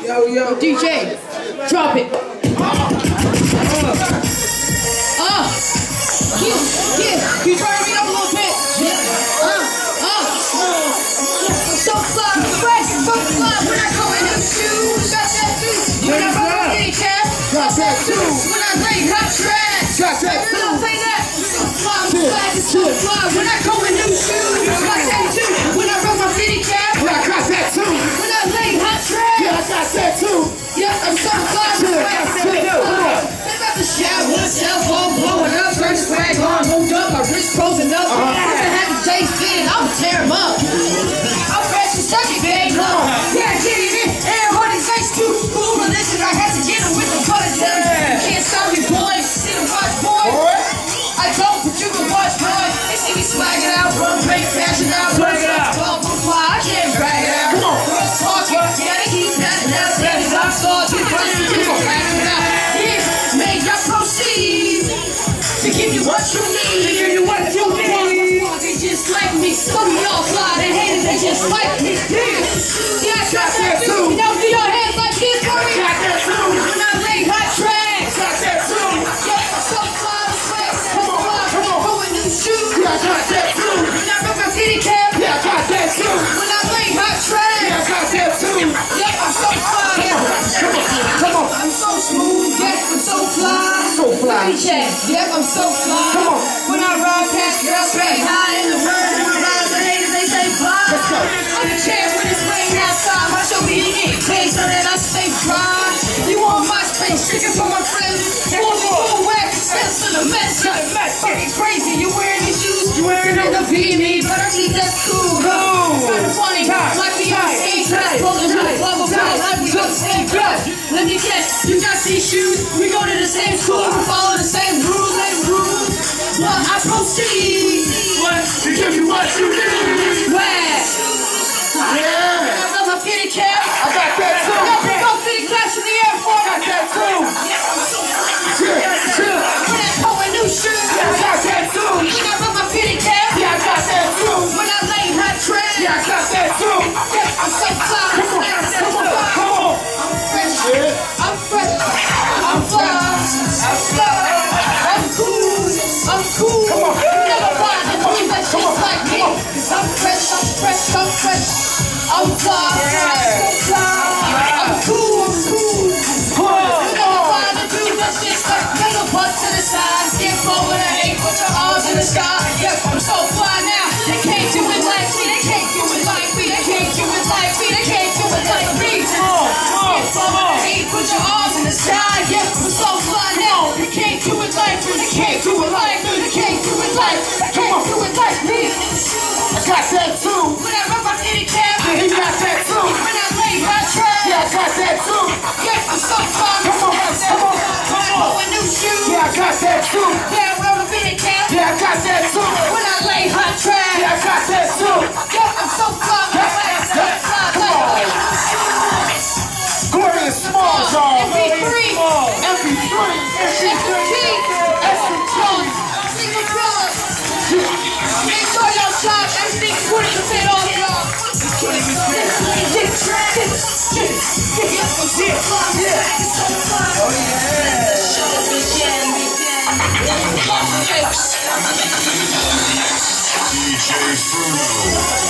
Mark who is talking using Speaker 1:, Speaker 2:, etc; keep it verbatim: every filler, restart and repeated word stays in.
Speaker 1: Yo, yo.
Speaker 2: D J, drop it. Uh, keep, yeah, you turn me up a little bit. Uh, uh. So fly, fresh, so fly. When I go in them shoes, got that too. When I rock my kitty cat, got that too. When I lay hot trash, got that too. When I play that, so fly, fly, so fly. When I go in them shoes, got that too. When I rock my kitty cat, I got that too. When I lay hot trash, yeah, I got that too. Yeah, I'm so fly, so fly, so fly. They about to shout, one cell phone blowing up, first flag on, moved up, my wrist frozen up. Uh-huh. If I had the J's fitted, I would tear him up. I'm fresh as Chucky, bang long. Yeah, get it in, air hoodie, face too. Cool, but listen, I had to get him with the butter down. You can't stop me, boy. See the watch, boy. I don't, but you can watch, boy. They see me swagging out, run, break, fashion out, swag it out. I can't brag it out. Come on, talking, yeah, they keep passing out. Babies, I'm starting, keep on cracking it out. Yeah, may I proceed to give you what you need. To give you what you need. They just like me, some of y'all fly, they hate it, they just like me. Yeah, I got that too. Now do your hands like this for me. Got that too. When I lay hot trash. Got that too. Yeah, I'm so fly, flex, come on, come on, go in new shoes. Yeah, I got that too. When I rock my kitty cat. Yeah, I got that too. When I lay hot trash. Yeah, I got that too. Yeah, I'm so fly. Come on, come on. I'm so smooth. Yeah, I'm so fly. So fly. Yeah, I'm so fly. Come on. When I ride past girls, straight high in the bird, and my rise, the haters, they say fly. Let's go. I'm the chair when it's raining outside. My show me he get paid so that I stay dry. You want my space, chicken for my friends. Want me to wax, sense to the mess. Fucking crazy, you wearing these shoes. You wearing them to be me, but I think that's cool. No. Kind of funny, like me on the stage. Rolling to the club, like we on the same club. Let me guess, you got these shoes. We go to the same school, we follow the same rules, same rules. But I proceed. What? To give you what you need. Where? Yeah. I love my kitty cat. I got that too. I got my kitty cats in the airport. I got that too. Yeah, yeah. When I pull a new shoe. Yeah, I got that too. When I love my kitty cat. Yeah, I got that too. When I lay hot trash. Yeah, I got that too. Yeah, I'm so fly. Come on, come on, come on. I'm fresh. Yeah. I'm fresh. I'm fly. I'm fly. I'm cool. I'm cool. Come on. You never find a queen that shit like me. I'm fresh. I'm fresh. I'm fresh. I'm fly. I'm fly. I'm cool. I'm cool. You never find a dude that shit's like take a butt to the side, skip over the eight, put your arms in the sky. Yeah, I'm so fly now. They can't do it like me. They can't do it like me. They can't do it like me. They can't do it like me. Skip over the eight, put your arms in the sky. Yeah, I'm so fly now. They can't do it like me. They can't do it like me. They can't do it like. They can't do it like me. I got that too. When I rub my kitty cat, he got that too. When I lay hot trash, yeah, I got that too. Yeah, I'm so fly. Come on, come on, come on. When I new shoes, yeah, I got that too. Yeah, I rub my kitty cat, yeah, I got that too. When I lay hot trash, yeah, I got that too. Yeah, I'm so fly. Yeah, yeah, come on. Go ahead and small, y'all. M P three, M P three, S M T, S M T. Make sure y'all shop everything twenty percent off, y'all. Oh yeah. D J Bruno.